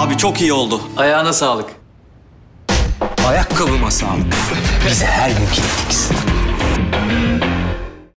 Abi çok iyi oldu. Ayağına sağlık. Ayakkabıma sağlık. Bize her gün Kinetix.